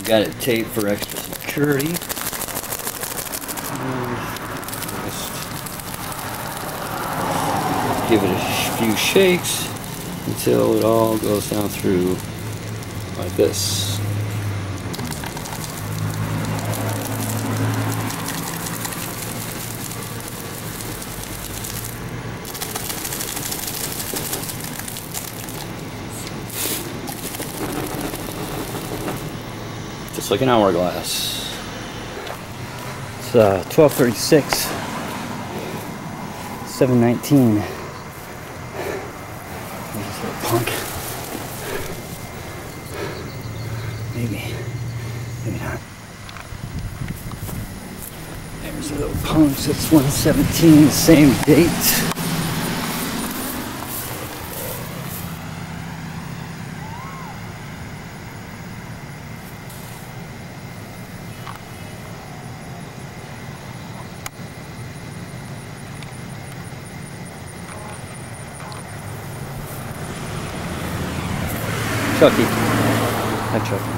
got it taped for extra security. Just give it a few shakes until it all goes down through like this. Just like an hourglass. It's 12:36, 7:19. This little punk. Maybe not. There's a little punk. So it's 1:17, same date. Chucky. Hi, Chucky.